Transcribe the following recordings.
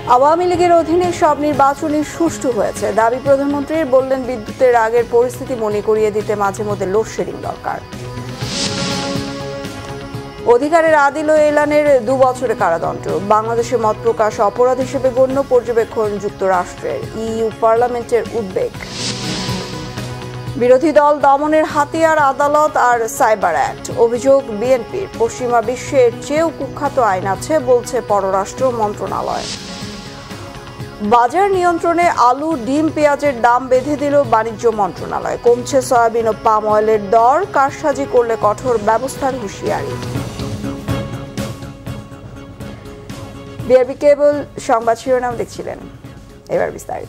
আওয়ামী লীগের অধীনে সব নির্বাচনই সুষ্ঠু হয়েছে দাবি প্রধানমন্ত্রীর, বললেন বিদ্যুতের আগের পরিস্থিতি মনে করিয়ে দিতে মাঝে মধ্যে লোডশেডিং দরকার। অধিকারের আদিল ও এলানের 2 বছরের কারাদণ্ড, বাংলাদেশে মত প্রকাশ অপরাধ হিসেবে গণ্য, পর্যবেক্ষণ যুক্তরাষ্ট্রের। ইইউ পার্লামেন্টের উদ্বেগ। বিরোধী দল দমনের হাতিয়ার আদালত আর সাইবার অ্যাক্ট, অভিযোগ বিএনপির। পশ্চিমা বিশ্বের চেয়েও কুখ্যাত আইন আছে বলছে পররাষ্ট্র মন্ত্রণালয়। বাজার নিয়ন্ত্রণে আলু, ডিম, পেঁয়াজের দাম বেঁধে দিল বাণিজ্য মন্ত্রণালয়। কমছে সয়াবিন ও পাম অয়েলের দর, কারসাজি করলে কঠোর ব্যবস্থার হুঁশিয়ারি। বিআরবি কেবল সংবাদ শিরোনাম দেখছিলেন, এবার বিস্তারিত।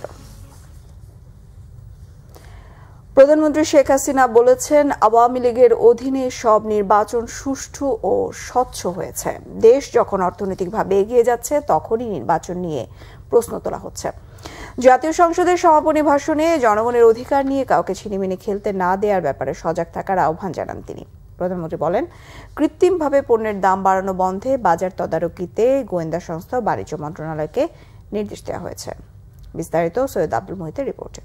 প্রধানমন্ত্রী শেখ হাসিনা বলেছেন, আওয়ামী লীগের অধীনে সব নির্বাচন সুষ্ঠু ও স্বচ্ছ হয়েছে। দেশ যখন অর্থনৈতিকভাবে এগিয়ে যাচ্ছে তখনই নির্বাচন নিয়ে প্রশ্ন তোলা হচ্ছে। জাতীয় সংসদের সমাপনী ভাষণে জনগণের অধিকার নিয়ে কাউকে ছিনিমিনি খেলতে না দেওয়ার ব্যাপারে সজাগ থাকার আহ্বান জানান তিনি। প্রধানমন্ত্রী বলেন, কৃত্রিমভাবে পণ্যের দাম বাড়ানো বন্ধে বাজার তদারকিতে গোয়েন্দা সংস্থা ও বাণিজ্য মন্ত্রণালয়কে নির্দেশ দেওয়া হয়েছে। বিস্তারিত সৈয়দ আব্দুল মুহিতের রিপোর্টে।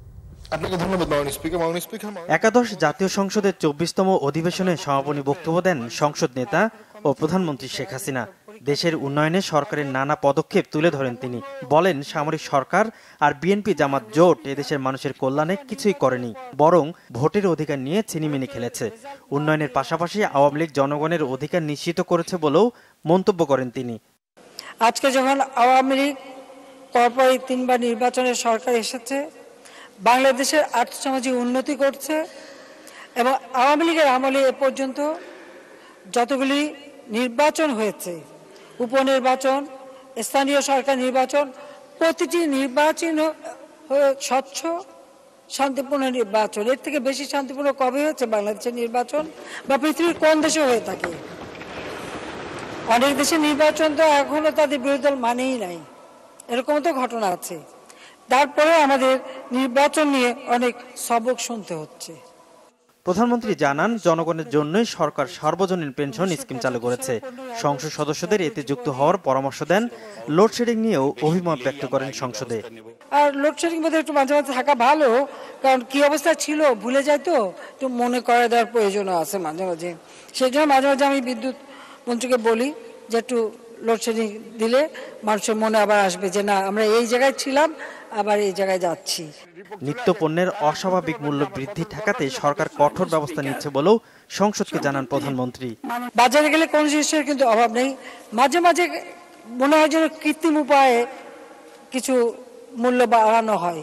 একাদশ জাতীয় সংসদের 24তম অধিবেশনে সমাপনী বক্তব্য দেন সংসদ নেতা ও প্রধানমন্ত্রী শেখ হাসিনা। দেশের উন্নয়নে সরকারের নানা পদক্ষেপ তুলে ধরেন তিনি। বলেন, সামরিক সরকার আর বিএনপি জামাত জোট এদেশের মানুষের কল্যাণে কিছুই করেনি, বরং ভোটের অধিকার নিয়ে ছিনিমিনি খেলেছে। উন্নয়নের পাশাপাশি আওয়ামী লীগ জনগণের অধিকার নিশ্চিত করেছে বলেও মন্তব্য করেন তিনি। আজকে যখন আওয়ামী লীগ পরপরই 3বার নির্বাচনের সরকার এসেছে, বাংলাদেশের আর্থসামাজিক উন্নতি করছে এবং আওয়ামী লীগের আমলে এ পর্যন্ত যতগুলি নির্বাচন হয়েছে, উপনির্বাচন, স্থানীয় সরকার নির্বাচন, প্রতিটি নির্বাচন স্বচ্ছ শান্তিপূর্ণ নির্বাচন। এর থেকে বেশি শান্তিপূর্ণ কবে হয়েছে বাংলাদেশের নির্বাচন বা পৃথিবীর কোন দেশে হয়ে থাকে? অনেক দেশের নির্বাচন তো এখনো তাদের বিরোধী দল মানেই নাই, এরকম তো ঘটনা আছে। তারপরে আমাদের নির্বাচন নিয়ে অনেক সবক শুনতে হচ্ছে। প্রধানমন্ত্রী জানান, জনগণের জন্যই সরকার সার্বজনীন পেনশন স্কিম চালু করেছে। সংসদ সদস্যদের এতে যুক্ত হওয়ার পরামর্শ দেন। লোডশেডিং নিয়েও অভিমত ব্যক্ত করেন সংসদে। আর লোডশেডিং বোধহয় একটু মাঝে মাঝে থাকা ভালো, কারণ কি অবস্থা ছিল ভুলে যায়, তো একটু মনে করে দেওয়ার প্রয়োজন আছে মাঝে মাঝে। সেই জন্য মাঝে মাঝে আমি বিদ্যুৎ মন্ত্রীকে বলি যে একটু লোডশেডিং দিলে মানুষের মনে আবার আসবে যে না, আমরা এই জায়গায় ছিলাম, আবার এই জায়গায় যাচ্ছি। নিত্য পণ্যের অস্বাভাবিক মূল্য বৃদ্ধি ঠেকাতে সরকার কঠোর ব্যবস্থা নিচ্ছে বলেও সংসদকে জানান প্রধানমন্ত্রী। বাজারে গেলে কোন জিনিসের কিন্তু অভাব নেই, মাঝে মাঝে মনে হয় যেন কৃত্রিম উপায়ে কিছু মূল্য বাড়ানো হয়,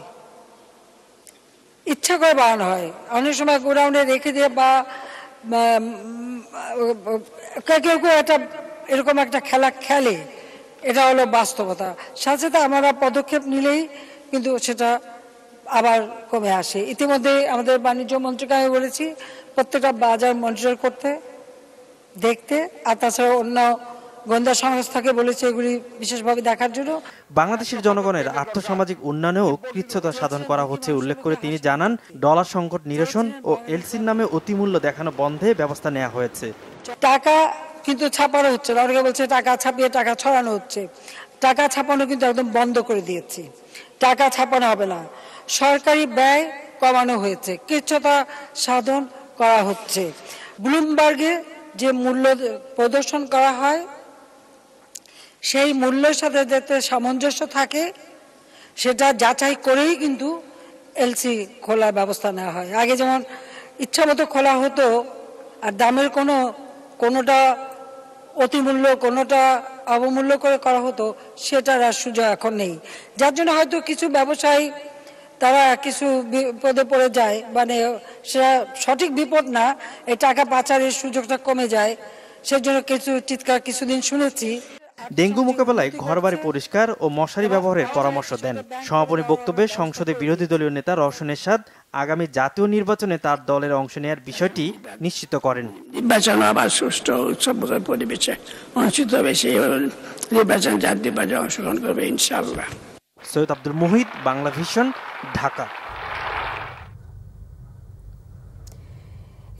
ইচ্ছা করে বাড়ানো হয়। অনেক সময় গোডাউনে রেখে দিয়ে বা কেউ কেউ এরকম একটা খেলা খেলে, এটা হলো বাস্তবতা। সাথে সাথে আমরা পদক্ষেপ নিলেই কিন্তু সেটা আবার কমে আসে। ইতিমধ্যে আমাদের বাণিজ্য মন্ত্রীকে আমি বলেছি প্রত্যেকটা বাজার মনিটর করতে, দেখতে, আর তাছাড়া অন্য গোয়েন্দা সংস্থাকে বলেছে এগুলি বিশেষভাবে দেখার জন্য। বাংলাদেশের জনগণের আর্থসামাজিক উন্নয়নেও কৃচ্ছ্রতা সাধন করা হচ্ছে উল্লেখ করে তিনি জানান, ডলার সংকট নিরসন ও এলসির নামে অতিমূল্য দেখানো বন্ধে ব্যবস্থা নেওয়া হয়েছে। টাকা কিন্তু ছাপানো হচ্ছে না, অনেকে বলছে টাকা ছাপিয়ে টাকা ছড়ানো হচ্ছে। টাকা ছাপানো কিন্তু একদম বন্ধ করে দিয়েছি, টাকা ছাপানো হবে না। সরকারি ব্যয় কমানো হয়েছে, কৃচ্ছ্রতা সাধন করা হচ্ছে। ব্লুমবার্গে যে মূল্য প্রদর্শন করা হয় সেই মূল্যের সাথে যাতে সামঞ্জস্য থাকে সেটা যাচাই করেই কিন্তু এলসি খোলার ব্যবস্থা নেওয়া হয়। আগে যেমন ইচ্ছা মতো খোলা হতো, আর দামের কোনোটা অতিমূল্য কোনোটা অবমূল্য করে করা হতো, সেটার আর সুযোগ এখন নেই। যার জন্য হয়তো কিছু ব্যবসায়ী তারা কিছু বিপদে পড়ে যায়, মানে সেটা সঠিক বিপদ না, এই টাকা পাচারের সুযোগটা কমে যায়। সেজন্য কিছু চিৎকার কিছুদিন শুনেছি। ডেঙ্গু মোকাবেলায় ঘরবাড়ি পরিষ্কার ও মশারি ব্যবহারের পরামর্শ দেন। সমাপনী বক্তব্যে সংসদে বিরোধী দলীয় নেতা রওশন এরশাদ আগামী জাতীয় নির্বাচনে তার দলের অংশ নেওয়ার বিষয়টি নিশ্চিত করেন। নির্বাচন আবার সুষ্ঠু উৎসবমুখর পরিবেশে অনুষ্ঠিত হবে, সেই নির্বাচন জাতীয় বাজারে অংশগ্রহণ করবে ইনশাআল্লাহ। সৈয়দ আব্দুল মুহিত, বাংলাভিশন, ঢাকা।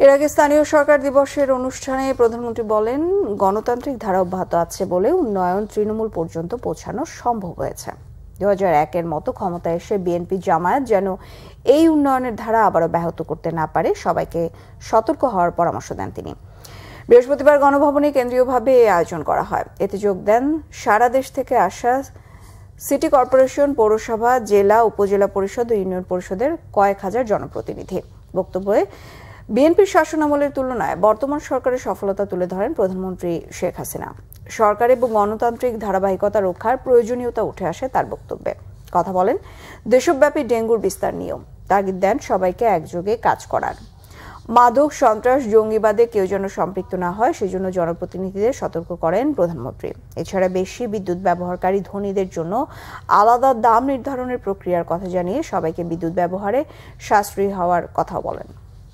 এর আগে স্থানীয় সরকার দিবসের অনুষ্ঠানে প্রধানমন্ত্রী বলেন, গণতান্ত্রিক ধারা অব্যাহত আছে বলে উন্নয়ন তৃণমূল পর্যন্ত পৌঁছানো সম্ভব হয়েছে। 2001-এর মতো ক্ষমতায় এসে বিএনপি জামায়াত যেন এই উন্নয়নের ধারা আবারও ব্যাহত করতে না পারে, সবাইকে সতর্ক হওয়ার পরামর্শ দেন তিনি। বৃহস্পতিবার গণভবনে কেন্দ্রীয়ভাবে আয়োজন করা হয়। এতে যোগ দেন সারা দেশ থেকে আসা সিটি কর্পোরেশন, পৌরসভা, জেলা, উপজেলা পরিষদ ও ইউনিয়ন পরিষদের কয়েক হাজার জনপ্রতিনিধি। বক্তব্যে বিএনপির শাসনামলের তুলনায় বর্তমান সরকারের সফলতা তুলে ধরেন প্রধানমন্ত্রী শেখ হাসিনা। সরকার এবং গণতান্ত্রিক ধারাবাহিকতা রক্ষার প্রয়োজনীয়তা উঠে আসে তার বক্তব্যে। কথা বলেন দেশব্যাপী ডেঙ্গুর বিস্তার নিয়েও। তাগিদ দেন সবাইকে একযোগে কাজ করার। মাদক, সন্ত্রাস, জঙ্গিবাদে কেউ যেন সম্পৃক্ত না হয় সেজন্য জনপ্রতিনিধিদের সতর্ক করেন প্রধানমন্ত্রী। এছাড়া বেশি বিদ্যুৎ ব্যবহারকারী ধনীদের জন্য আলাদা দাম নির্ধারণের প্রক্রিয়ার কথা জানিয়ে সবাইকে বিদ্যুৎ ব্যবহারে সাশ্রয়ী হওয়ার কথা বলেন।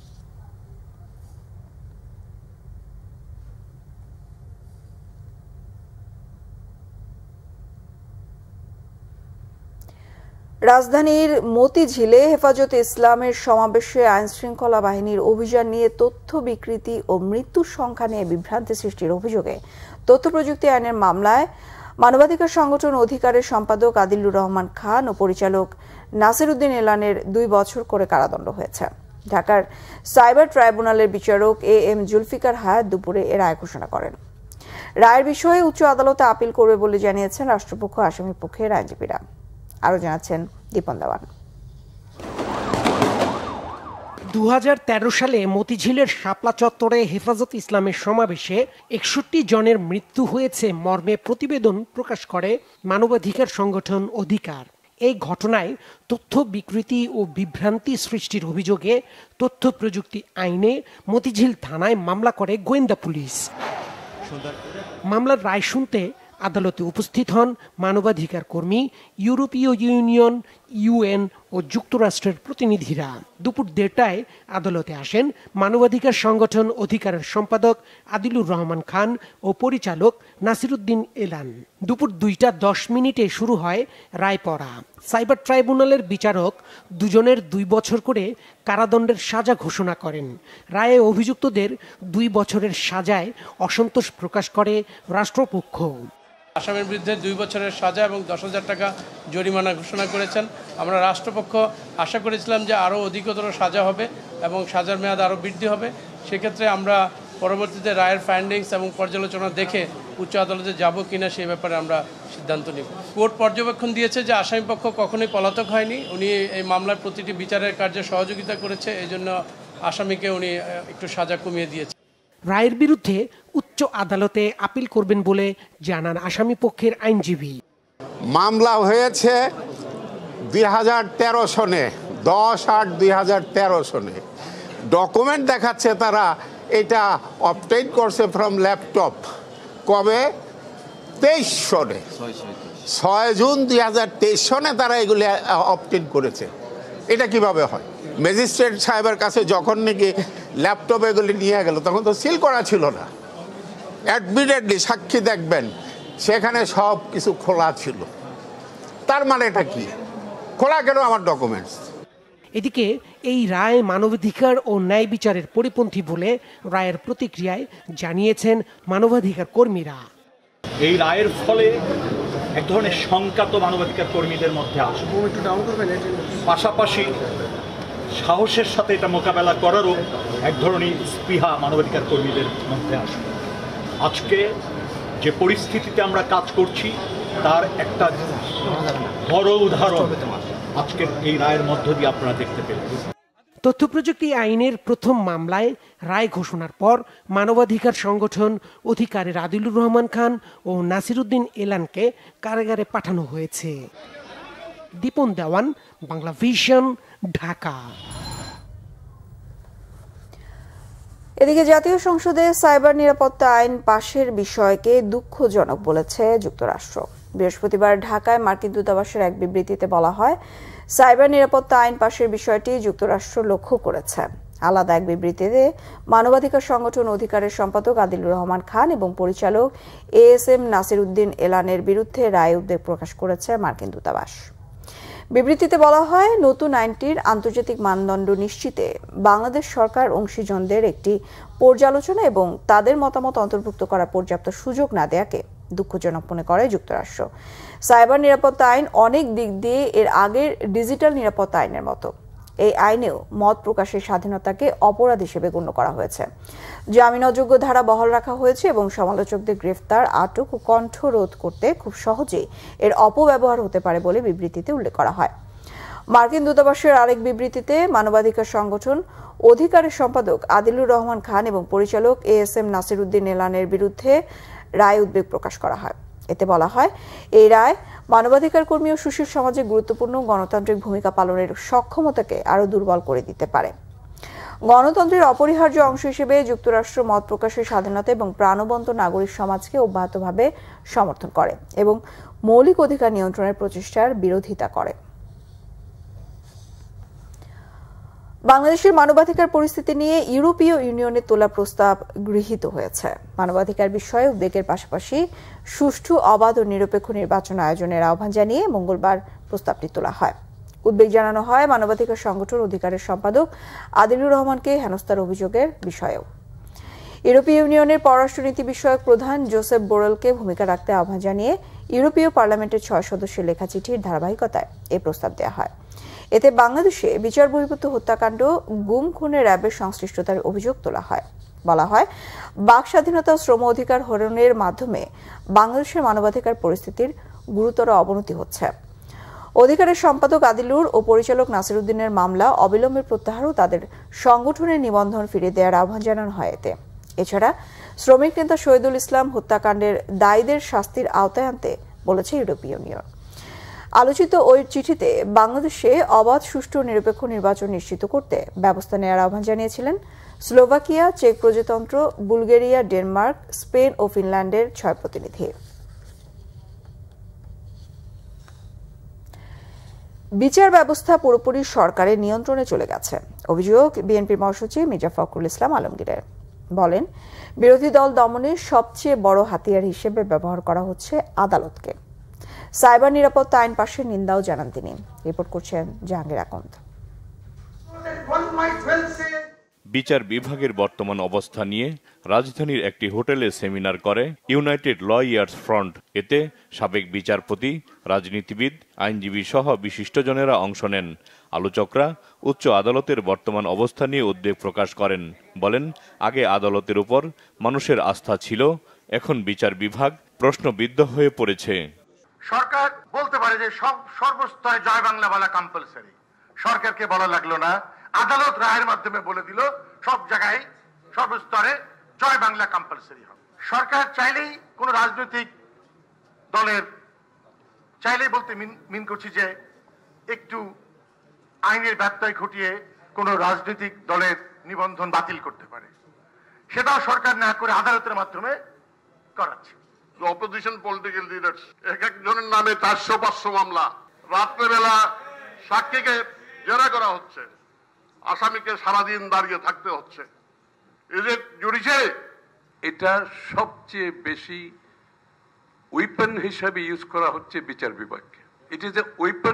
রাজধানীর মতিঝিলে হেফাজতে ইসলামের সমাবেশে আইনশৃঙ্খলা বাহিনীর অভিযান নিয়ে তথ্য বিকৃতি ও মৃত্যুর সংখ্যা নিয়ে বিভ্রান্তি সৃষ্টির অভিযোগে তথ্য প্রযুক্তি আইনের মামলায় মানবাধিকার সংগঠন অধিকারের সম্পাদক আদিলুর রহমান খান ও পরিচালক নাসির উদ্দিন এলানের 2 বছর করে কারাদণ্ড হয়েছে। ঢাকার সাইবার ট্রাইব্যুনালের বিচারক এম জুলফিকার হায়াত দুপুরে এর রায় ঘোষণা করেন। রায়ের বিষয়ে উচ্চ আদালতে আপিল করবে বলে জানিয়েছেন রাষ্ট্রপক্ষ, আসামি পক্ষের আইনজীবীরা। আরো জানাচ্ছেন দীপন দেওয়ান। 2013 সালে মতিঝিলের শাপলা চত্বরে হেফাজত ইসলামের সমাবেশে 61 জনের মৃত্যু হয়েছে মর্মে প্রতিবেদন প্রকাশ করে মানবাধিকার সংগঠন অধিকার। এই ঘটনায় তথ্য বিকৃতি ও বিভ্রান্তি সৃষ্টির অভিযোগে তথ্য প্রযুক্তি আইনে মতিঝিল থানায় মামলা করে গোয়েন্দা পুলিশ। মামলার রায় শুনতে আদালতে উপস্থিত হন মানবাধিকার কর্মী, ইউরোপীয় ইউনিয়ন, ইউএন ও যুক্তরাষ্ট্রের প্রতিনিধিরা। দুপুর 1:30টায় আদালতে আসেন মানবাধিকার সংগঠন অধিকারের সম্পাদক আদিলুর রহমান খান ও পরিচালক নাসির উদ্দিন এলান। দুপুর 2:10 শুরু হয় রায় পড়া। সাইবার ট্রাইব্যুনালের বিচারক দুজনের 2 বছর করে কারাদণ্ডের সাজা ঘোষণা করেন। রায়ে অভিযুক্তদের 2 বছরের সাজায় অসন্তোষ প্রকাশ করে রাষ্ট্রপক্ষ। আসামির বিরুদ্ধে 2 বছরের সাজা এবং 10,000 টাকা জরিমানা ঘোষণা করেছেন। আমরা রাষ্ট্রপক্ষ আশা করেছিলাম যে আরও অধিকতর সাজা হবে এবং সাজার মেয়াদ আরও বৃদ্ধি হবে। সেক্ষেত্রে আমরা পরবর্তীতে রায়ের ফাইন্ডিংস এবং পর্যালোচনা দেখে উচ্চ আদালতে যাব কিনা সেই ব্যাপারে আমরা সিদ্ধান্ত নিব। কোর্ট পর্যবেক্ষণ দিয়েছে যে আসামিপক্ষ কখনোই পলাতক হয়নি, উনি এই মামলার প্রতিটি বিচারের কার্যে সহযোগিতা করেছে, এই জন্য আসামিকে উনি একটু সাজা কমিয়ে দিয়েছে। রায়ের বিরুদ্ধে উচ্চ আদালতে আপিল করবেন বলে জানান আসামি পক্ষের আইনজীবী। মামলা হয়েছে 2013 সনে, 10/8/2013 সনে। ডকুমেন্ট দেখাচ্ছে তারা এটা অবটেইন করছে ফ্রম ল্যাপটপ। কবে? 23 সনে, 6 জুন 2023 সনে তারা এগুলি অবটেইন করেছে। এটা কিভাবে হয়? ম্যাজিস্ট্রেট সাহেবের কাছে যখন নাকি ল্যাপটপ এগুলি নিয়ে গেল তখন তো সিল করা ছিল না। অ্যাডমিটেডলি সাক্ষী দেখবেন সেখানে সব কিছু খোলা ছিল। তার মানে এটা কি? খোলা কেন আমার ডকুমেন্টস? এদিকে এই রায় মানবাধিকার ও ন্যায় বিচারের পরিপন্থী বলে রায়ের প্রতিক্রিয়ায় জানিয়েছেন মানবাধিকার কর্মীরা। এই রায়ের ফলে এক ধরনের শঙ্কা তো মানবাধিকার কর্মীদের মধ্যে আসে, পাশাপাশি সাহসের সাথে এটা মোকাবেলা করারও এক ধরনের স্পৃহা মানবাধিকার কর্মীদের মধ্যে আসে। আজকে যে পরিস্থিতিতে আমরা কাজ করছি তার একটা বড় উদাহরণ আজকের এই রায়ের মধ্য দিয়ে আপনারা দেখতে পেলেন। তথ্য প্রযুক্তি আইনের প্রথম মামলায় রায় ঘোষণার পর মানবাধিকার সংগঠন অধিকারের আদিলুর রহমান খান ও নাসির উদ্দিন এলানকে কারাগারে পাঠানো হয়েছে। দীপন দেওয়ান, বাংলাভিশন, ঢাকা। এদিকে জাতীয় সংসদে সাইবার নিরাপত্তা আইন পাশের বিষয়কে দুঃখজনক বলেছে যুক্তরাষ্ট্র। বৃহস্পতিবার ঢাকায় মার্কিন দূতাবাসের এক বিবৃতিতে বলা হয়, সাইবার নিরাপত্তা আইন পাশের বিষয়টি যুক্তরাষ্ট্র লক্ষ্য করেছে। আলাদা এক বিবৃতিতে মানবাধিকার সংগঠন অধিকারের সম্পাদক আদিলুর রহমান খান এবং পরিচালক এম নাসির উদ্দিন এলানের বিরুদ্ধে রায়ে উদ্বেগ প্রকাশ করেছে মার্কিন দূতাবাস। বিবৃতিতে বলা হয়, নতুন আইনটির আন্তর্জাতিক মানদণ্ড নিশ্চিতে বাংলাদেশ সরকার অংশীজনদের একটি পর্যালোচনা এবং তাদের মতামত অন্তর্ভুক্ত করার পর্যাপ্ত সুযোগ না দেয়াকে দুঃখজনক মনে করে যুক্তরাষ্ট্র। সাইবার নিরাপত্তা আইন অনেক দিক দিয়ে এর আগের ডিজিটাল নিরাপত্তা আইনের মতো। এই আইনেও মত প্রকাশের স্বাধীনতাকে অপরাধ হিসেবে গণ্য করা হয়েছে। জামিন অযোগ্য ধারা বহাল রাখা হয়েছে এবং সমালোচকদের গ্রেফতার, আটক ও কণ্ঠরোধ করতে খুব সহজেই এর অপব্যবহার হতে পারে বলে বিবৃতিতে উল্লেখ করা হয়। মার্কিন দূতাবাসের আরেক বিবৃতিতে মানবাধিকার সংগঠন অধিকারের সম্পাদক আদিলুর রহমান খান এবং পরিচালক ASM নাসির উদ্দিন এলানের বিরুদ্ধে রায় উদ্বেগ প্রকাশ করা হয়। এতে বলা হয়, এই রায় মানবাধিকার কর্মী ও সুশীল সমাজে গুরুত্বপূর্ণ গণতান্ত্রিক ভূমিকা পালনের সক্ষমতাকে আরও দুর্বল করে দিতে পারে। গণতন্ত্রের অপরিহার্য অংশ হিসেবে যুক্তরাষ্ট্র মত প্রকাশের স্বাধীনতা এবং প্রাণবন্ত নাগরিক সমাজকে অব্যাহতভাবে সমর্থন করে এবং মৌলিক অধিকার নিয়ন্ত্রণের প্রচেষ্টার বিরোধিতা করে। বাংলাদেশের মানবাধিকার পরিস্থিতি নিয়ে ইউরোপীয় ইউনিয়নের তোলা প্রস্তাব গৃহীত হয়েছে। মানবাধিকার বিষয়ে উদ্বেগের পাশাপাশি সুষ্ঠু, অবাধ ও নিরপেক্ষ নির্বাচন আয়োজনের আহ্বান জানিয়ে মঙ্গলবার প্রস্তাবটি তোলা হয়। উদ্বেগ জানানো হয় মানবাধিকার সংগঠন অধিকারের সম্পাদক আদিলুর রহমানকে হেনস্থার অভিযোগের বিষয়েও। ইউরোপীয় ইউনিয়নের পররাষ্ট্রনীতি বিষয়ক প্রধান জোসেফ বোরেলকে ভূমিকা রাখতে আহ্বান জানিয়ে ইউরোপীয় পার্লামেন্টের 6 সদস্যের লেখা চিঠির ধারাবাহিকতায় এই প্রস্তাব দেওয়া হয়। এতে বাংলাদেশে বিচার বহির্ভূত হত্যাকাণ্ড, গুম খুনের র্যাবের সংশ্লিষ্টতার অভিযোগ তোলা হয়। বলা হয়, বাক স্বাধীনতা ও শ্রম অধিকার হরণের মাধ্যমে বাংলাদেশের মানবাধিকার পরিস্থিতির গুরুতর অবনতি হচ্ছে। অধিকারের সম্পাদক আদিলুর ও পরিচালক নাসির উদ্দিনের মামলা অবিলম্বে প্রত্যাহার ও তাদের সংগঠনের নিবন্ধন ফিরিয়ে দেওয়ার আহ্বান জানানো হয় এতে। এছাড়া শ্রমিক নেতা শহীদুল ইসলাম হত্যাকাণ্ডের দায়ীদের শাস্তির আওতায় আনতে বলেছে ইউরোপীয় ইউনিয়ন। আলোচিত ওই চিঠিতে বাংলাদেশে অবাধ, সুষ্ঠু, নিরপেক্ষ নির্বাচন নিশ্চিত করতে ব্যবস্থা নেওয়ার আহ্বান জানিয়েছিলেন স্লোভাকিয়া, চেক প্রজাতন্ত্র, বুলগেরিয়া, ডেনমার্ক, স্পেন ও ফিনল্যান্ডের 6 প্রতিনিধি। বিচার ব্যবস্থা পুরোপুরি সরকারের নিয়ন্ত্রণে চলে গেছে অভিযোগ বিএনপির মহাসচিব মির্জা ফখরুল ইসলাম আলমগীরের। বলেন, বিরোধী দল দমনের সবচেয়ে বড় হাতিয়ার হিসেবে ব্যবহার করা হচ্ছে আদালতকে। সাইবার নিরাপত্তা আইন পাশের নিন্দাও জানান তিনি। রিপোর্ট করছেন জাহাঙ্গীর আকন্দ। বিচার বিভাগের বর্তমান অবস্থা নিয়ে রাজধানীর একটি হোটেলে সেমিনার করে ইউনাইটেড লয়ার্স ফ্রন্ট। এতে সাবেক বিচারপতি, রাজনীতিবিদ, আইনজীবী সহ বিশিষ্টজনেরা অংশ নেন। আলোচকরা উচ্চ আদালতের বর্তমান অবস্থা নিয়ে উদ্বেগ প্রকাশ করেন। বলেন, আগে আদালতের উপর মানুষের আস্থা ছিল, এখন বিচার বিভাগ প্রশ্নবিদ্ধ হয়ে পড়েছে। সরকার বলতে পারে যে সর্বস্তরে জয় বাংলা বলা কম্পালসারি, সরকারকে বলা লাগলো না, আদালত রায়ের মাধ্যমে বলে দিল সব জায়গায় সর্বস্তরে জয় বাংলা কম্পালসারি হবে। সরকার চাইলেই কোন রাজনৈতিক দলের, চাইলেই বলতে মিন করছি যে একটু আইনের ব্যত্যয় ঘটিয়ে কোন রাজনৈতিক দলের নিবন্ধন বাতিল করতে পারে, সেটাও সরকার না করে আদালতের মাধ্যমে করাচ্ছে। অপোজিশন পলিটিক্যাল লিডার্স এক একজনের নামে 400-500 মামলা, রাত্রেবেলা সাক্ষীকে জেরা করা হচ্ছে, আসামিকে সারাদিন দাঁড়িয়ে থাকতে হচ্ছে। এই যে জুডিশিয়ারি, এটা সবচেয়ে বেশি ওয়েপন হিসাবে ইউজ করা হচ্ছে বিচার বিভাগকে। It is a weapon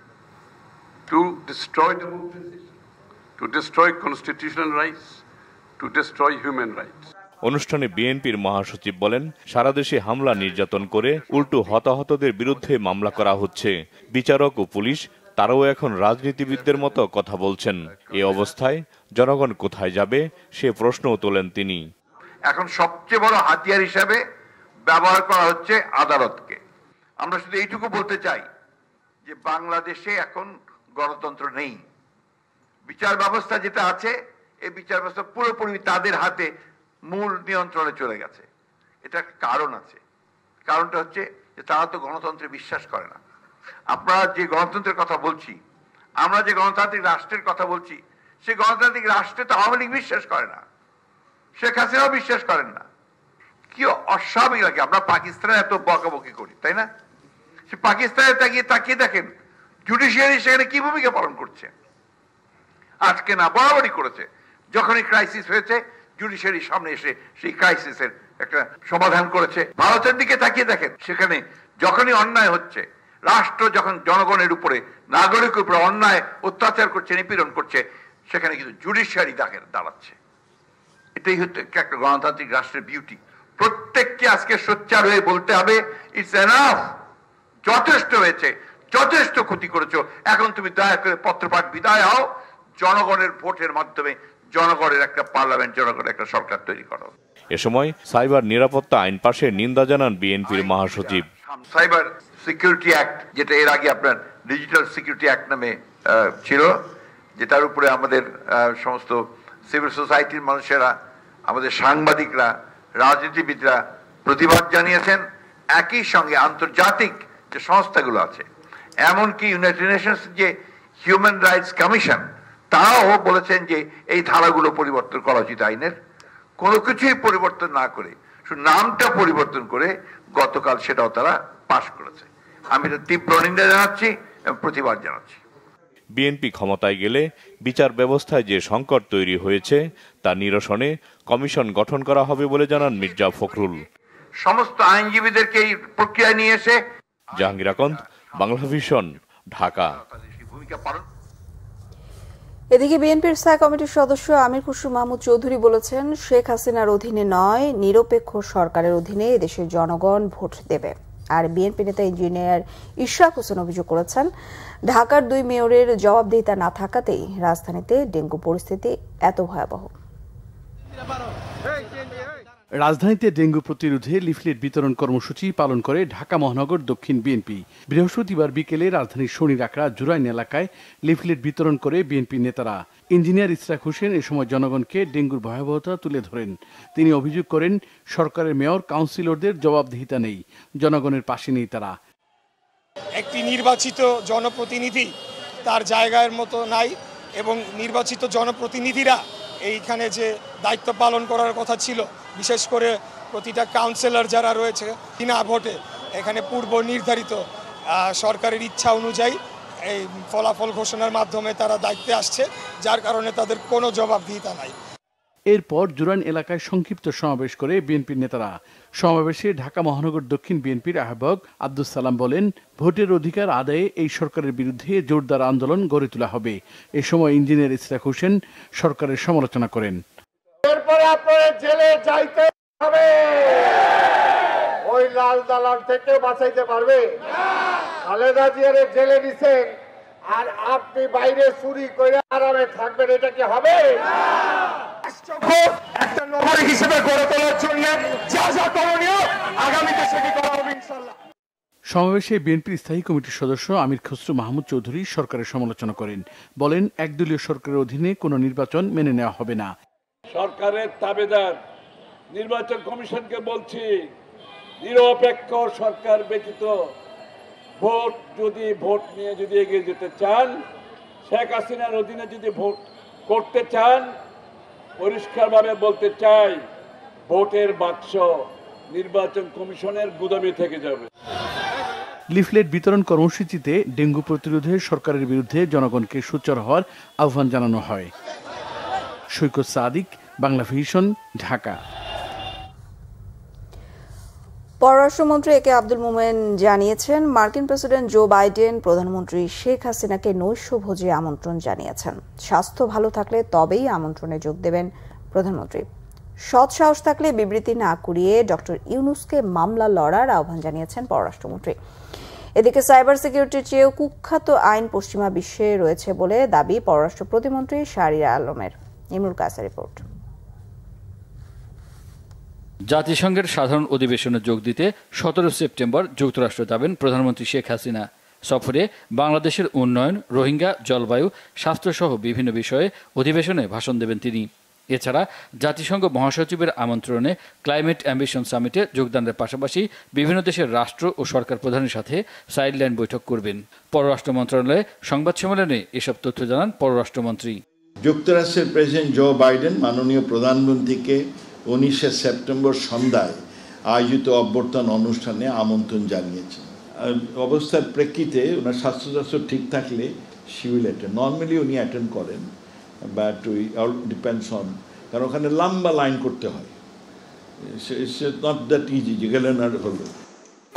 to destroy democracy, to destroy constitutional rights, to destroy human rights. অনুষ্ঠানে বিএনপির মহাসচিব বলেন, সারা দেশে হামলা নির্যাতন করে উল্টো হতাহতদের বিরুদ্ধে মামলা করা হচ্ছে। বিচারক ও পুলিশ তারাও এখন রাজনীতিবিদদের মতো কথা বলছেন। এই অবস্থায় জনগণ কোথায় যাবে সে প্রশ্নও তোলেন তিনি। এখন সবচেয়ে বড় হাতিয়ার হিসাবে ব্যবহার করা হচ্ছে আদালতকে। আমরা শুধু এইটুকু বলতে চাই যে বাংলাদেশে এখন গণতন্ত্র নেই। বিচার ব্যবস্থা যেটা আছে, এই বিচার ব্যবস্থা পুরোপুরি তাদের হাতে মূল নিয়ন্ত্রণে চলে গেছে। এটা কারণ আছে, কারণটা হচ্ছে যে তারা তো গণতন্ত্রে বিশ্বাস করে না। আপনারা যে গণতন্ত্রের কথা বলছি, আমরা যে গণতান্ত্রিক রাষ্ট্রের কথা বলছি, সেই গণতান্ত্রিক রাষ্ট্রে তো আওয়ামী লীগ বিশ্বাস করে না, শেখ হাসিনাও বিশ্বাস করেন না। কি অস্বাভাবিক লাগে, আমরা পাকিস্তানে এত বকাবকি করি, তাই না? সে পাকিস্তানে তাকিয়ে দেখেন জুডিশিয়ারি সেখানে কি ভূমিকা পালন করছে। আজকে না, বরাবরই করেছে। যখনই ক্রাইসিস হয়েছে, জুডিশিয়ারির সামনে এসে সেই ক্রাইসিসের একটা সমাধান করেছে। ভারতের দিকে তাকিয়ে দেখেন, সেখানে যখনই অন্যায় হচ্ছে, রাষ্ট্র যখন জনগণের উপরে নাগরিকের উপরে অন্যায় অত্যাচার করছে, নিপীড়ন করছে, সেখানে কিন্তু জুডিশিয়ারি দাঁড়াচ্ছে। এটাই হচ্ছে একটা গণতান্ত্রিক রাষ্ট্রের বিউটি। প্রত্যেককে আজকে সোচ্চার হয়ে বলতে হবে, ইটস এনাফ, যথেষ্ট হয়েছে, যথেষ্ট ক্ষতি করেছো, এখন তুমি দয়া করে পত্রপাঠ বিদায় হও, জনগণের ভোটের মাধ্যমে জনগণের একটা পার্লামেন্ট, জনগণের একটা সরকার তৈরি করো। এ সময় সাইবার নিরাপত্তা আইন পাশের নিন্দা জানান বিএনপির মহাসচিব। সাইবার সিকিউরিটি অ্যাক্ট, যেটা এর আগে আপনার ডিজিটাল সিকিউরিটি অ্যাক্ট নামে ছিল, যেটার উপরে আমাদের সমস্ত সিভিল সোসাইটির মানুষেরা, আমাদের সাংবাদিকরা, রাজনীতিবিদরা প্রতিবাদ জানিয়েছেন। একই সঙ্গে আন্তর্জাতিক যে সংস্থাগুলো আছে, এমনকি ইউনাইটেড নেশনস যে হিউম্যান রাইটস কমিশন, তারাও বলেছেন যে এই ধারাগুলো পরিবর্তন করা উচিত আইনের। কোনো কিছুই পরিবর্তন না করে শুধু নামটা পরিবর্তন করে গতকাল সেটাও তারা পাশ করেছে। আমি এটা তীব্র নিন্দা জানাচ্ছি এবং প্রতিবাদ জানাচ্ছি। বিএনপি ক্ষমতায় গেলে বিচার ব্যবস্থায় যে সংকট তৈরি হয়েছে তা নিরসনে কমিশন গঠন করা হবে বলে জানান মির্জা ফখরুল। সমস্ত আইনজীবীদেরকে এই প্রক্রিয়ায় নিয়ে এসে। জাহাঙ্গীর আকন্দ, বাংলাভিশন, ঢাকা। এদিকে বিএনপির স্থায়ী কমিটির সদস্য আমির খুসরু মাহমুদ চৌধুরী বলেছেন, শেখ হাসিনার অধীনে নয়, নিরপেক্ষ সরকারের অধীনে দেশের জনগণ ভোট দেবে। আর বিএনপি নেতা ইঞ্জিনিয়ার ইশরাক হোসেন অভিযোগ করেছেন, ঢাকার 2 মেয়রের জবাবদিহিতা না থাকাতেই রাজধানীতে ডেঙ্গু পরিস্থিতি এত ভয়াবহ। রাজধানীতে ডেঙ্গু প্রতিরোধে লিফলেট বিতরণ কর্মসূচি পালন করে ঢাকা মহানগর দক্ষিণ বিএনপি। বৃহস্পতিবার বিকেলে রাজধানীর শনিরাকড়া জুরাইন এলাকায় লিফলেট বিতরণ করে বিএনপি নেতারা। ইঞ্জিনিয়ার ইশরাক হোসেন এ সময় জনগণকে ডেঙ্গুর ভয়াবহতা তুলে ধরেন। তিনি অভিযোগ করেন, সরকারের মেয়র কাউন্সিলরদের জবাবদিহিতা নেই, জনগণের পাশে নেই তারা। একটি নির্বাচিত জনপ্রতিনিধি তার জায়গার মতো নাই, এবং নির্বাচিত জনপ্রতিনিধিরা এইখানে যে দায়িত্ব পালন করার কথা ছিল, বিশেষ করে প্রতিটা কাউন্সিলর যারা রয়েছে বিনা ভোটে, এখানে পূর্ব নির্ধারিত সরকারের ইচ্ছা অনুযায়ী এই ফলাফল ঘোষণার মাধ্যমে তারা দায়িত্বে আসছে, যার কারণে তাদের কোনো জবাবদিহিতা নাই। এরপর জুরাইন এলাকায় সংক্ষিপ্ত সমাবেশ করে বিএনপির নেতারা। সমাবেশে ঢাকা মহানগর দক্ষিণ বিএনপির আহ্বায়ক আব্দুস সালাম বলেন, ভোটের অধিকার আদায়ে এই সরকারের বিরুদ্ধে জোরদার আন্দোলন গড়ে তোলা হবে। এ সময় ইঞ্জিনিয়ার ইশরাক হোসেন সরকারের সমালোচনা করেন। এরপরে আপনাদের জেলে যাইতে হবে, ওই লাল দালাল থেকে বাঁচাইতে পারবে? খালেদা জিয়ার জেলে দিচ্ছেন আর আপনি বাইরে চুরি করে আরামে থাকবেন, এটা কি হবে? একটা নগরী হিসেবে গড়ে তোলার জন্য যা যা করণীয় আগামীতে সেটি করা হবে ইনশাআল্লাহ। সমাবেশে বিএনপির স্থায়ী কমিটির সদস্য আমির খুসরু মাহমুদ চৌধুরী সরকারের সমালোচনা করেন। বলেন, একদলীয় সরকারের অধীনে কোনো নির্বাচন মেনে নেওয়া হবে না। সরকারের তাবেদার নির্বাচন কমিশনকে বলছি, নিরপেক্ষ সরকার ব্যতীত ভোট নিয়ে যদি এগিয়ে যেতে চান, শেখ হাসিনার অধীনে যদি ভোট করতে চান, পরিষ্কারভাবে বলতে চাই, ভোটের বাক্স নির্বাচন কমিশনের গুদামে থেকে যাবে। লিফলেট বিতরণ কর্মসূচিতে ডেঙ্গু প্রতিরোধে সরকারের বিরুদ্ধে জনগণকে সোচ্চার হওয়ার আহ্বান জানানো হয়। সৈকত সাদিক, বাংলাভিশন, ঢাকা। পররাষ্ট্রমন্ত্রী এ কে আব্দুল মোমেন জানিয়েছেন, মার্কিন প্রেসিডেন্ট জো বাইডেন প্রধানমন্ত্রী শেখ হাসিনাকে নৈশভোজে আমন্ত্রণ জানিয়েছেন। স্বাস্থ্য ভালো থাকলে তবেই আমন্ত্রণে যোগ দেবেন প্রধানমন্ত্রী। সৎ সাহস থাকলে বিবৃতি না করিয়ে ডক্টর ইউনুসকে মামলা লড়ার আহ্বান জানিয়েছেন পররাষ্ট্রমন্ত্রী। এদিকে সাইবার সিকিউরিটির চেয়েও কুখ্যাত আইন পশ্চিমা বিশ্বে রয়েছে বলে দাবি পররাষ্ট্র প্রতিমন্ত্রী শাহরিয়ার আলমের। ইমরুল কায়েসের রিপোর্ট। জাতিসংঘের সাধারণ অধিবেশনে যোগ দিতে 17 সেপ্টেম্বর যুক্তরাষ্ট্র যাবেন প্রধানমন্ত্রী শেখ হাসিনা। সফরে বাংলাদেশের উন্নয়ন, রোহিঙ্গা, জলবায়ু, স্বাস্থ্যসহ বিভিন্ন বিষয়ে অধিবেশনে ভাষণ দেবেন তিনি। এছাড়া জাতিসংঘ মহাসচিবের আমন্ত্রণে ক্লাইমেট অ্যাম্বিশন সামিটে যোগদানের পাশাপাশি বিভিন্ন দেশের রাষ্ট্র ও সরকার প্রধানের সাথে সাইডলাইন বৈঠক করবেন। পররাষ্ট্র মন্ত্রণালয়ে সংবাদ সম্মেলনে এসব তথ্য জানান পররাষ্ট্রমন্ত্রী। যুক্তরাষ্ট্রের প্রেসিডেন্ট জো বাইডেন মাননীয় প্রধানমন্ত্রীকে 19 সেপ্টেম্বর সন্ধ্যায় আয়োজিত অভ্যর্থনা অনুষ্ঠানে আমন্ত্রণ জানিয়েছেন। অবস্থার প্রেক্ষিতে ওনার স্বাস্থ্য ঠিক থাকলে শি উইল অ্যাটেন্ড। নর্মালি উনি অ্যাটেন্ড করেন, বাট অল ডিপেন্ডস অন, কারণ ওখানে লম্বা লাইন করতে হয়। ইটস নট দ্যাট ইজি, যে গেলেন আর হলো।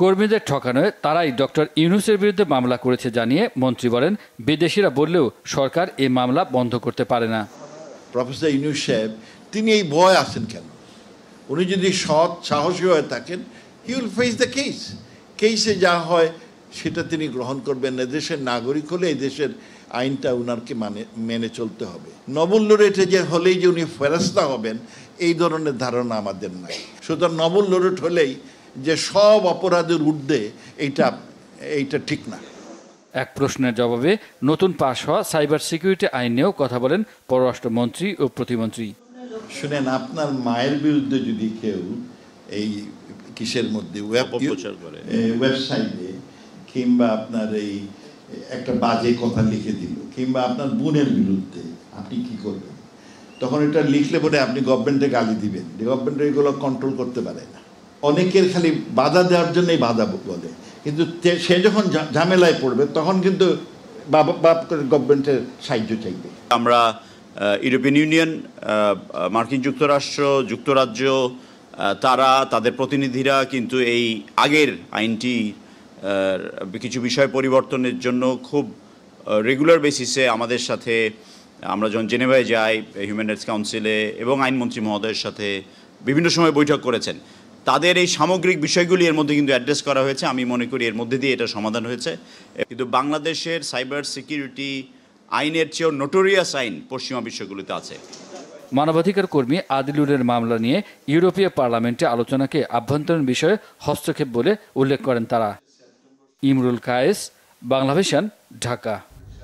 কর্মীদের ঠকানোয় তারাই ডক্টর ইউনূসের বিরুদ্ধে মামলা করেছে জানিয়ে মন্ত্রী বলেন, বিদেশিরা বললেও সরকার এই মামলা বন্ধ করতে পারে না। প্রফেসর ইউনূস সাহেব তিনি এই ভয় আছেন কেন? উনি যদি সৎ সাহসী হয়ে থাকেন, he will face the case. কেসে যা হয় সেটা তিনি গ্রহণ করবেন। দেশের নাগরিক হলে এই দেশের আইনটা উনারকে মেনে চলতে হবে। নোবেল লরেটে যে হলেই যে উনি ফেরেশতা হবেন এই ধরনের ধারণা আমাদের নাই। সুতরাং নোবেল লরেট হলেই যে সব অপরাধের ঊর্ধ্বে এইটা ঠিক না। এক প্রশ্নের জবাবে নতুন পাশ হওয়া সাইবার সিকিউরিটি আইন নিয়েও কথা বলেন পররাষ্ট্রমন্ত্রী ও প্রতিমন্ত্রী। শুনেন, আপনার মায়ের বিরুদ্ধে যদি কেউ এই কিসের মধ্যে ওয়েবসাইটে কিংবা আপনার এই একটা বাজে কথা লিখে দিল, কিংবা আপনার বোনের বিরুদ্ধে, আপনি কি করবেন? তখন এটা লিখলে পরে আপনি গভর্নমেন্টে গালি দিবেন। গভর্নমেন্ট এগুলো কন্ট্রোল করতে পারে না। অনেকের খালি বাধা দেওয়ার জন্যই বাধা বলে, কিন্তু সে যখন ঝামেলায় পড়বে তখন কিন্তু বাপ করে গভর্নমেন্টের সাহায্য চাইবে। আমরা ইউরোপিয়ান ইউনিয়ন, মার্কিন যুক্তরাষ্ট্র, যুক্তরাজ্য, তারা তাদের প্রতিনিধিরা কিন্তু এই আগের আইনটি কিছু বিষয় পরিবর্তনের জন্য খুব রেগুলার বেসিসে আমাদের সাথে, আমরা যখন জেনেভায় যাই হিউম্যান রাইটস কাউন্সিলে এবং আইনমন্ত্রী মহোদয়ের সাথে বিভিন্ন সময় বৈঠক করেছেন। তাদের এই সামগ্রিক বিষয়গুলি এর মধ্যে কিন্তু অ্যাড্রেস করা হয়েছে। আমি মনে করি এর মধ্যে দিয়ে এটা সমাধান হয়েছে। কিন্তু বাংলাদেশের সাইবার সিকিউরিটি আইনের চেয়েও নোটোরিয়াস আইন পশ্চিমা বিশ্বগুলিতে আছে। মানবাধিকার কর্মী আদিলুরের মামলা নিয়ে ইউরোপীয় পার্লামেন্টে আলোচনাকে আভ্যন্তরীণ বিষয়ে হস্তক্ষেপ বলে উল্লেখ করেন তারা। ইমরুল কায়েস, বাংলাভিশন, ঢাকা।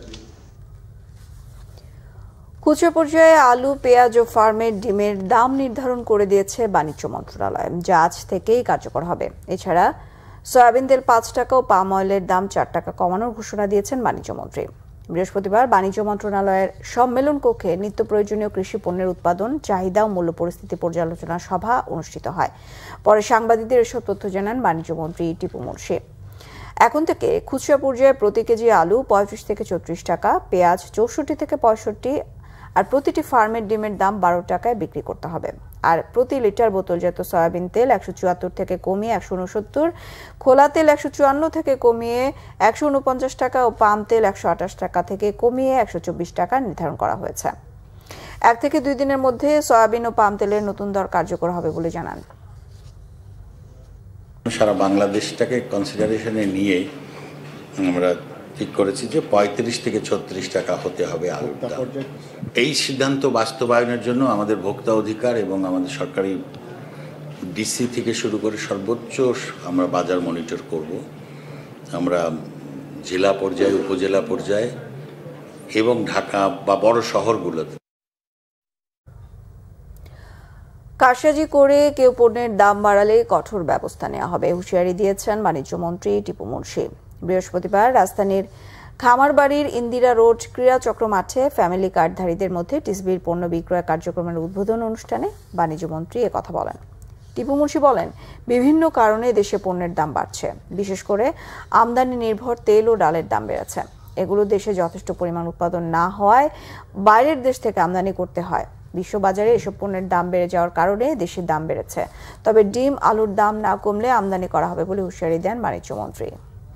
খুচরা পর্যায়ে আলু, পেঁয়াজ ও ফার্মের ডিমের দাম নির্ধারণ করে দিয়েছে বাণিজ্য মন্ত্রণালয়, যা আজ থেকেই কার্যকর হবে। এছাড়া সয়াবিন তেল 5 টাকা ও পাম অয়েলের দাম 4 টাকা কমানোর ঘোষণা দিয়েছেন বাণিজ্য মন্ত্রী। বৃহস্পতিবার বাণিজ্য মন্ত্রণালয়ের সম্মেলন কক্ষে নিত্য প্রয়োজনীয় কৃষি পণ্যের উৎপাদন, চাহিদা ও মূল্য পরিস্থিতি পর্যালোচনা সভা অনুষ্ঠিত হয়। পরে সাংবাদিকদের এসব তথ্য জানান বাণিজ্য মন্ত্রী টিপু মুর্শি। এখন থেকে খুচরা পর্যায়ে প্রতি কেজি আলু 35 থেকে 34 টাকা, পেঁয়াজ 64 থেকে 65, আর প্রতিটি ফার্মের ডিমের দাম 12 টাকায় বিক্রি করতে হবে। আর প্রতি লিটার বোতলজাত সয়াবিন তেল 174 থেকে কমিয়ে 169, খোলা তেল 154 থেকে কমিয়ে 149 টাকা ও পাম তেল 128 টাকা থেকে কমিয়ে 124 টাকা নির্ধারণ করা হয়েছে। 1 থেকে 2 দিনের মধ্যে সয়াবিন ও পাম তেলের নতুন দর কার্যকর হবে বলে জানান। সারা বাংলাদেশটাকে কনসিডারেশনে নিয়ে আমরা ঠিক করেছি যে 35 থেকে 36 টাকা হতে হবে আলুর দাম। এই সিদ্ধান্ত বাস্তবায়নের জন্য আমাদের ভোক্তা অধিকার এবং আমাদের সরকারি ডিসি থেকে শুরু করে সর্বোচ্চ আমরা বাজার মনিটর করব। আমরা জেলা পর্যায়ে, উপজেলা পর্যায়ে এবং ঢাকা বা বড় শহরগুলোতে কারসাজি করে কেউ পণ্যের দাম বাড়ালে কঠোর ব্যবস্থা নেওয়া হবে, হুঁশিয়ারি দিয়েছেন বাণিজ্য মন্ত্রী টিপু মুর্শি। বৃহস্পতিবার রাজধানীর খামারবাড়ির ইন্দিরা রোড ক্রীড়া চক্র মাঠে ফ্যামিলি কার্ডধারীদের মধ্যে টিসবির পণ্য বিক্রয় কার্যক্রমের উদ্বোধন অনুষ্ঠানে বাণিজ্য মন্ত্রী একথা বলেন। টিপু মুর্শি বলেন, বিভিন্ন কারণে দেশে পণ্যের দাম বাড়ছে, বিশেষ করে আমদানি নির্ভর তেল ও ডালের দাম বেড়েছে। এগুলো দেশে যথেষ্ট পরিমাণ উৎপাদন না হওয়ায় বাইরের দেশ থেকে আমদানি করতে হয়। বিশ্ববাজারে এসব পণ্যের দাম বেড়ে যাওয়ার কারণে দেশের দাম বেড়েছে। তবে ডিম, আলুর দাম না কমলে আমদানি করা হবে বলে হুঁশিয়ারি দেন বাণিজ্য মন্ত্রী।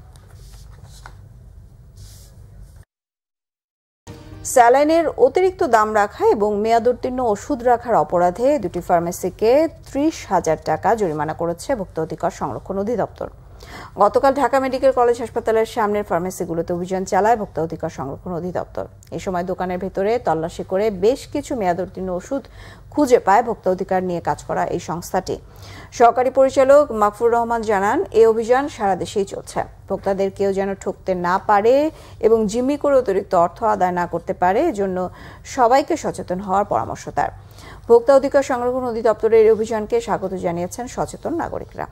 স্যালাইনের অতিরিক্ত দাম রাখা এবং মেয়াদোত্তীর্ণ ওষুধ রাখার অপরাধে দুটি ফার্মেসিকে 30,000 টাকা জরিমানা করেছে ভোক্তা অধিকার সংরক্ষণ অধিদপ্তর। গতকাল ঢাকা মেডিকেল কলেজ হাসপাতালের সামনের ফার্মেসিগুলোতে অভিযান চালায় ভোক্তা অধিকার সংরক্ষণ অধিদপ্তর। এই সময় দোকানের ভেতরে তল্লাশি করে বেশ কিছু মেয়াদোত্তীর্ণ ওষুধ খুঁজে পায় ভোক্তা অধিকার নিয়ে কাজ করা এই সংস্থাটি। সহকারী পরিচালক মাকফুর রহমান জানান, এই অভিযান সারা দেশেই চলছে। ভোক্তাদের কেউ যেন ঠকতে না পারে এবং জিম্মি করে অতিরিক্ত অর্থ আদায় না করতে পারে, এজন্য সবাইকে সচেতন হওয়ার পরামর্শ তার। ভোক্তা অধিকার সংরক্ষণ অধিদপ্তরের এই অভিযানকে স্বাগত জানিয়েছেন সচেতন নাগরিকরা।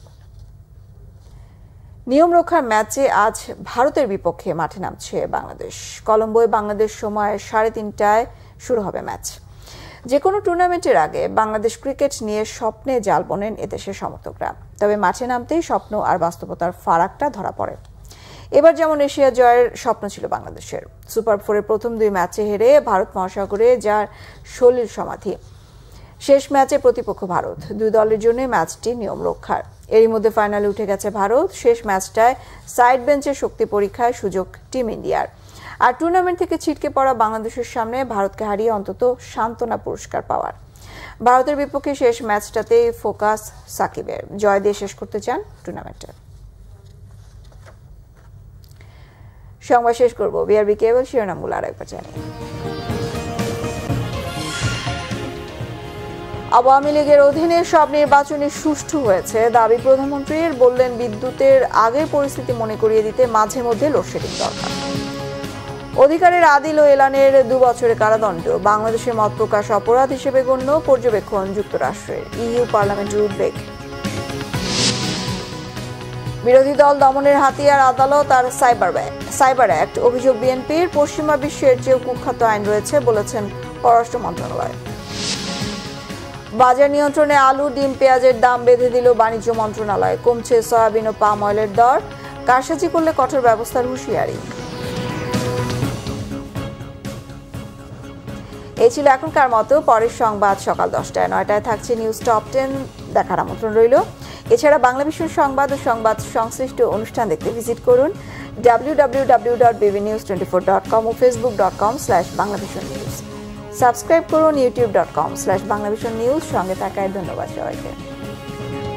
নিয়ম রক্ষার ম্যাচে আজ ভারতের বিপক্ষে মাঠে নামছে বাংলাদেশ। কলম্বোয় বাংলাদেশ সময় 3:30টায় শুরু হবে ম্যাচ। যে কোনো টুর্নামেন্টের আগে বাংলাদেশ ক্রিকেট নিয়ে স্বপ্নে জাল বোনেন এদেশের সমর্থকরা। তবে মাঠে নামতেই স্বপ্ন আর বাস্তবতার ফারাকটা ধরা পড়ে। এবার যেমন এশিয়া জয়ের স্বপ্ন ছিল বাংলাদেশের, সুপার 4-এর প্রথম 2 ম্যাচে হেরে ভারত মহাসাগরে যার সলিল সমাধি। শেষ ম্যাচে প্রতিপক্ষ ভারত, 2 দলের জন্য ম্যাচটি নিয়ম রক্ষার। এরই মধ্যে ফাইনালে উঠে গেছে ভারত। শেষ ম্যাচটায় সাইড বেঞ্চের শক্তি পরীক্ষায় সুযোগ টিম ইন্ডিয়ার। আর টুর্নামেন্ট থেকে ছিটকে পড়া বাংলাদেশের সামনে ভারতকে হারিয়ে অন্তত সান্ত্বনা পুরস্কার পাওয়ার। ভারতের বিপক্ষে শেষ ম্যাচটাতে ফোকাস সাকিবের। জয় দিয়ে শেষ করতে চান টুর্নামেন্টে। সংবাদ শেষ করব বিআরবি কেবল শিরোনামগুলো আরেকবার জানিয়ে। আওয়ামী লীগের অধীনে সব নির্বাচনই সুষ্ঠু হয়েছে দাবি প্রধানমন্ত্রীর। বললেন বিদ্যুতের আগের পরিস্থিতি মনে করিয়ে দিতে মাঝে মধ্যে লোডশেডিং দরকার। অধিকারের আদিল ও এলানের 2 বছরের কারাদণ্ড। বাংলাদেশের মত প্রকাশ অপরাধ হিসেবে গণ্য, পর্যবেক্ষণ যুক্তরাষ্ট্রের। ইইউ পার্লামেন্টের উদ্বেগ। বিরোধী দল দমনের হাতিয়ার আদালত আর সাইবার অ্যাক্ট। অভিযোগ বিএনপির। পশ্চিমা বিশ্বের চেয়েও কুখ্যাত আইন রয়েছে বলেছেন পররাষ্ট্র মন্ত্রণালয়। বাজার নিয়ন্ত্রণে আলু, ডিম, পেঁয়াজের দাম বেঁধে দিল বাণিজ্য মন্ত্রণালয়। কমছে সয়াবিন ও পাম অয়েলের দর। কারসাজি করলে কঠোর ব্যবস্থার হুঁশিয়ারি। এই ছিল এখনকার মতো। পরের সংবাদ সকাল 10টায়। 9টায় থাকছে নিউজ টপ 10 দেখার আমন্ত্রণ রইল। এছাড়া বাংলাভিশন সংবাদ ও সংবাদ সংশ্লিষ্ট অনুষ্ঠান দেখতে ভিজিট করুন www.bbnews24.com ও facebook.com/banglavisionnews। সাবস্ক্রাইব করুন youtube.com/banglavisionnews। সঙ্গে থাকায় ধন্যবাদ সবাইকে।